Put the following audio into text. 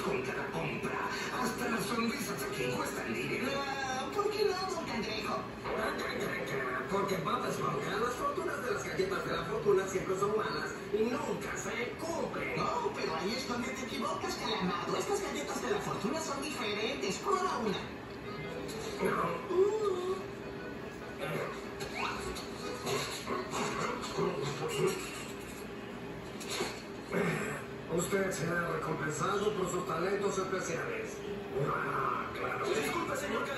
con cada compra. Hasta las sonrisas aquí cuestan dinero. ¿Por qué no, don Cangrejo? Porque Bob Esponja, las fortunas de las galletas de la fortuna siempre son malas y nunca se cumplen. No, pero ahí es donde te equivocas, Calamado. Estas galletas de la fortuna son diferentes. Prueba una. Usted será recompensado por sus talentos especiales. Claro. Disculpe, señor